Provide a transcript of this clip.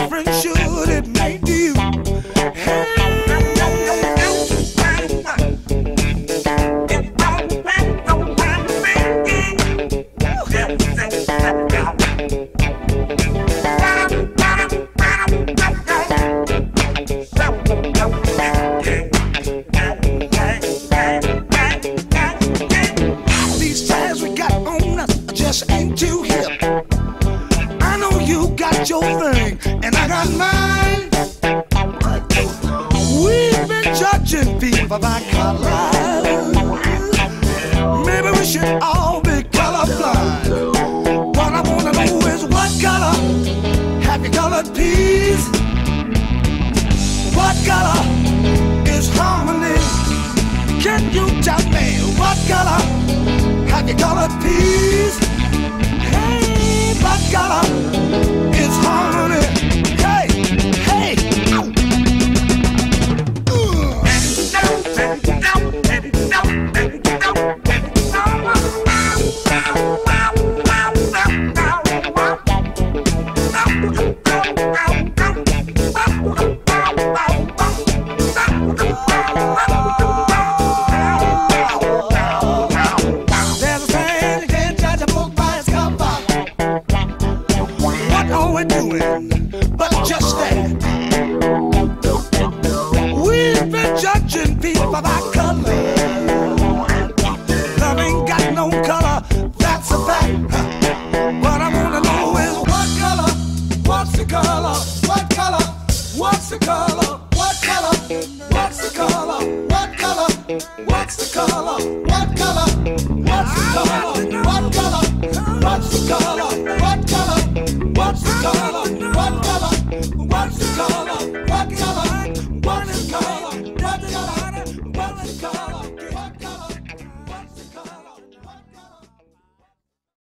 difference should it make to you? Hey. These ties we got on us just ain't too hip. I know you got your thing and I got mine. We've been judging people by color. Maybe we should all be colorblind. What I wanna know is what color have you colored peas? What color is harmony? Can you tell me what color have you colored peas? Hey, what color is harmony? Hey, hey. We're doing, but just that. We've been judging people by color. Love ain't got no color, that's a fact. What I wanna know is what color, what's the color, what color, what's the color, what color, what's the color, what color, what's the color, what color, what's the color, what